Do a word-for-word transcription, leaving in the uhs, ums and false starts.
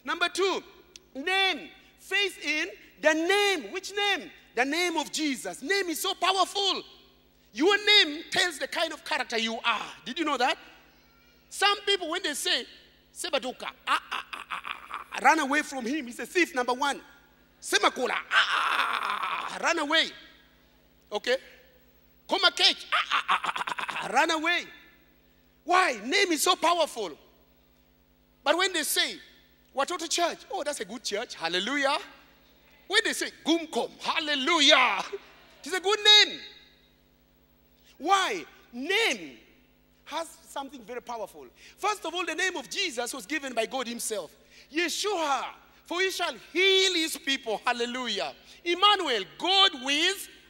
Number two, name. Faith in the name. Which name? The name of Jesus. Name is so powerful. Your name tells the kind of character you are. Did you know that? Some people, when they say, Sebadoka, ah, ah, ah, ah, ah, run away from him. He's a thief, number one. Semakula, ah, ah, ah, run away. Okay? Koma cake, ah, ah, ah, ah, ah, run away. Why? Name is so powerful. But when they say, Watoto church, oh, that's a good church, hallelujah. When they say, Gumkom, hallelujah, it's a good name. Why? Name has something very powerful. First of all, the name of Jesus was given by God himself. Yeshua, for he shall heal his people. Hallelujah. Emmanuel, God with